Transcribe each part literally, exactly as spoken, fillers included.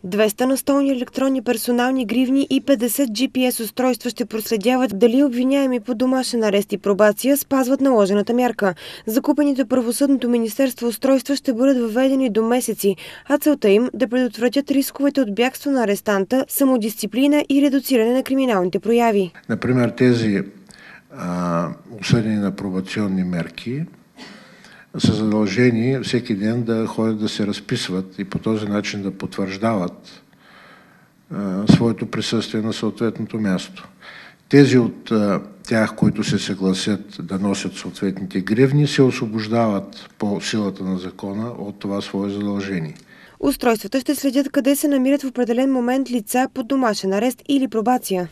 двеста настолни електронни персонални гривни и петдесет джи пи ес устройства ще проследяват дали обвиняеми по домашен арест и пробация спазват наложената мярка. Закупените от Правосъдното министерство устройства ще бъдат въведени до месеци, а целта им да предотвратят рисковете от бягство на арестанта, самодисциплина и редуциране на криминалните прояви. Например, тези а, осъдени на пробационни мерки са задължени всеки ден да ходят да се разписват и по този начин да потвърждават а, своето присъствие на съответното място. Тези от а, тях, които се съгласят да носят съответните гривни, се освобождават по силата на закона от това свое задължение. Устройствата ще следят къде се намират в определен момент лица под домашен арест или пробация.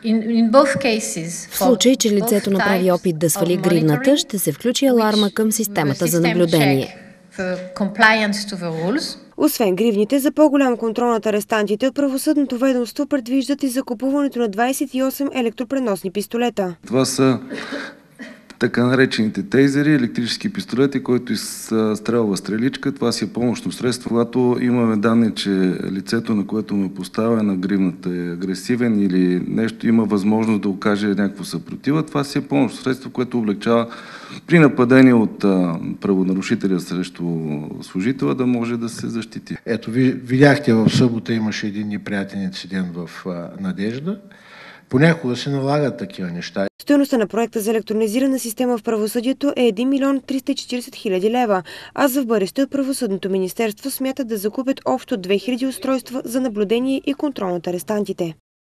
В случай, че лицето направи опит да свали гривната, ще се включи аларма към системата за наблюдение. Освен гривните, за по-голям контрол над арестантите от правосъдното ведомство предвиждат и закупуването на двадесет и осем електропреносни пистолета. Това са така наречените тейзери, електрически пистолети, който изстрелва стреличка. Това си е помощно средство. Когато имаме данни, че лицето, на което ме поставя на гривната, е агресивен или нещо, има възможност да окаже някакво съпротива, това си е помощно средство, което облегчава при нападение от а, правонарушителя срещу служителя да може да се защити. Ето, видяхте, в събота имаше един неприятен инцидент в а, Надежда. Понякога се налагат такива неща. Стойността на проекта за електронизирана система в правосъдието е един милион триста и четиридесет хиляди лева, а за в бъдеще от Правосъдното министерство смятат да закупят общо две хиляди устройства за наблюдение и контрол над арестантите.